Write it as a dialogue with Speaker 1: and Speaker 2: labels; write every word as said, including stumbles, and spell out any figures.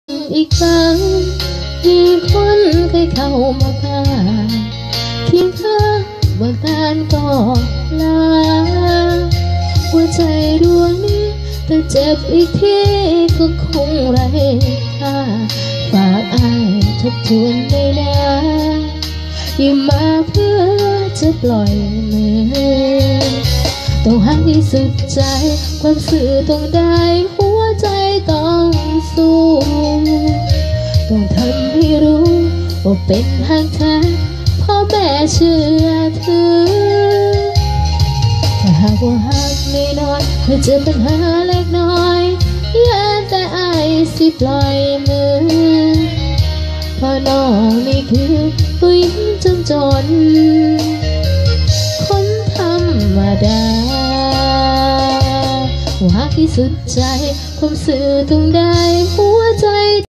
Speaker 1: อีกครั้งมีคนเคยเข้ามาพาเคียงข้างบนการก็ลาหัวใจดวงนี้แต่เจ็บอีกทีก็คงไร้ค่าฝากอ้ายทบทวนในนายิ่งมาเพื่อจะปล่อยมือต้องให้สุดใจความสื่อต้องได้หัวใจต้องสู้ต้องทำให้รู้ว่าเป็นทางแท้พ่อแม่เชื่อถือถ้าหากว่าหักน้อยๆเธอเจอปัญหาเล็กน้อยอย่าแต่อายสิปล่อยมือเพราะน้องนี่คือผู้หญิงจนจนคนธรรมดาหักที่สุดใจความสื่อต้องได้หัวใจ